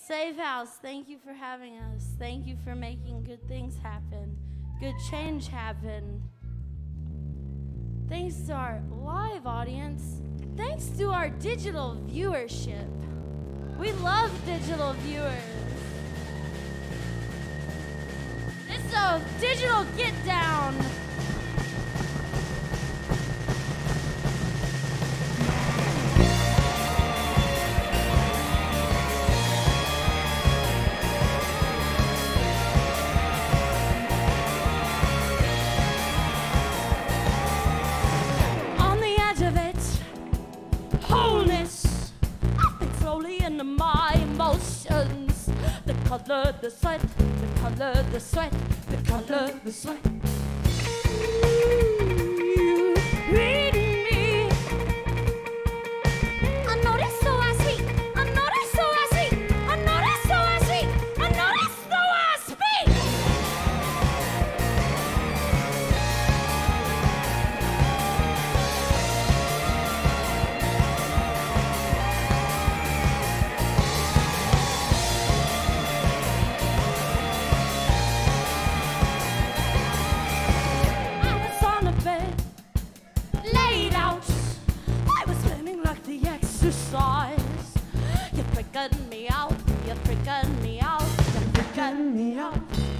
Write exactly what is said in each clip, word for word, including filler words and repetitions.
Safe House, thank you for having us. Thank you for making good things happen, good change happen. Thanks to our live audience. Thanks to our digital viewership. We love digital viewers. It's a digital get down. Color, the sweat, the color, the sweat, the color, the sweat. You reading me. I know that's so I sweet. I know that's so I sweet. I know that's so I sweet. I know that's so I speak. You're freaking me out, you're freaking me out, you're freaking me out.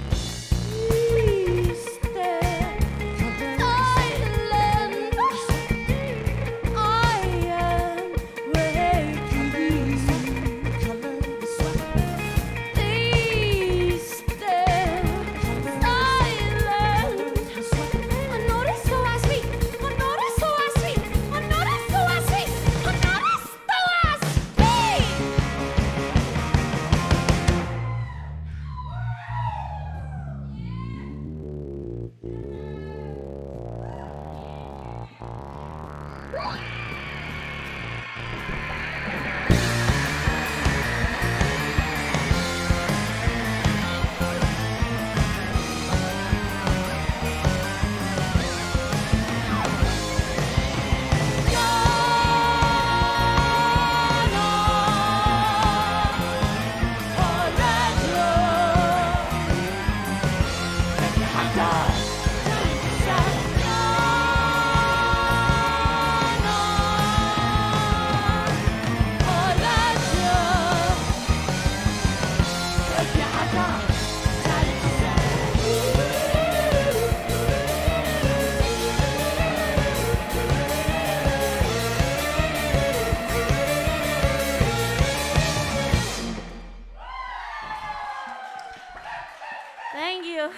Thank you.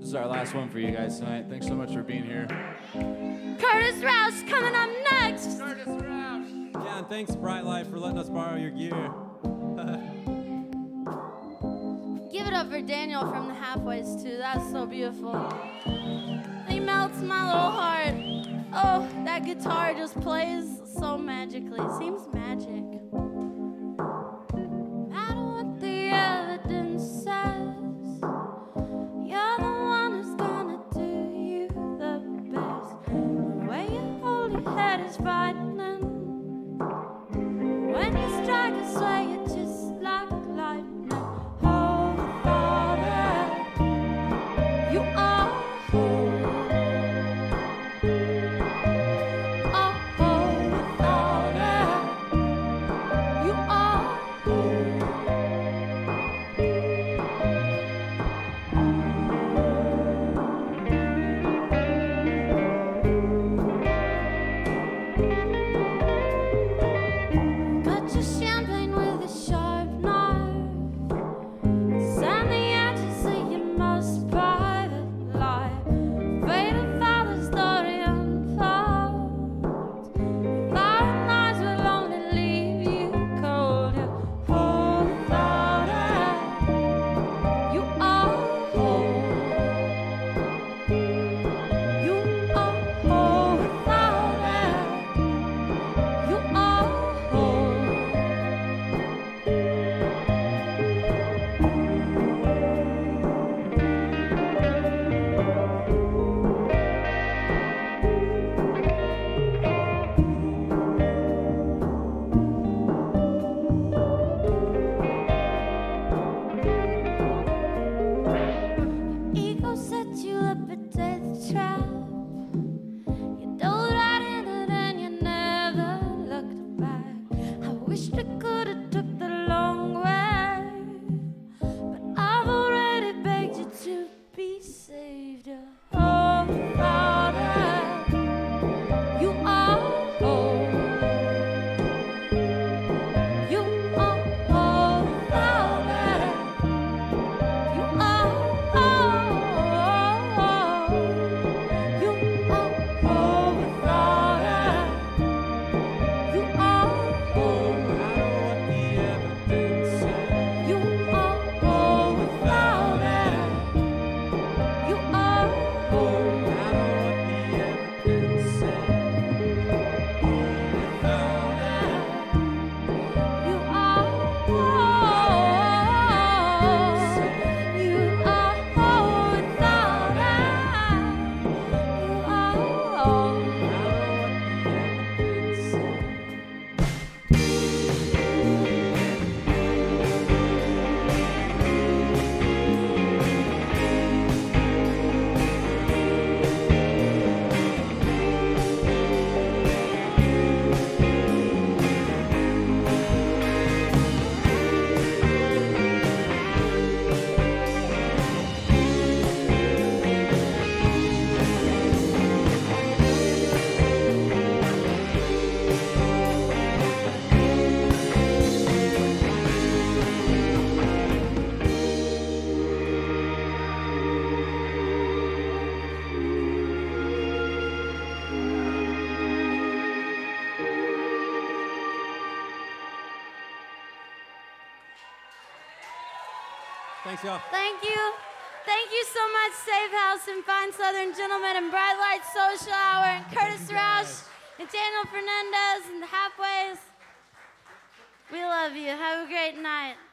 This is our last one for you guys tonight. Thanks so much for being here. Curtis Roush coming up next. Curtis Roush. Yeah, and thanks Bright Light for letting us borrow your gear. Give it up for Daniel from the Halfways too. That's so beautiful. He melts my little heart. Oh, that guitar just plays so magically. Seems magic. No matter what the evidence says, you're the one who's gonna do you the best. The way you hold your head is frightening. When you strike a sway, it's just like lightning. Oh, Father, you are holy. Oh, Father, you are holy. Cut your champagne with a sharp knife. Sand the edges of your most private life. Fatal father story unfolds. Violent lies will only leave you cold. You hold Father, you are whole. You are whole, Father, you are whole. Ego set you up a death trap. You dove right in it and you never looked back. I wished I could have took the long way, but I've already begged you to be saved. Oh, Father, you are whole. You are whole, Father. You are whole. You are whole, Father. You are whole. You are whole, Father. You are whole. You are whole. You are whole, Father. You are whole. Thanks, y'all. Thank you. Thank you so much, Safe House and Fine Southern Gentlemen and Bright Light Social Hour and Curtis Roush and Daniel Fernandez and the Halfways. We love you. Have a great night.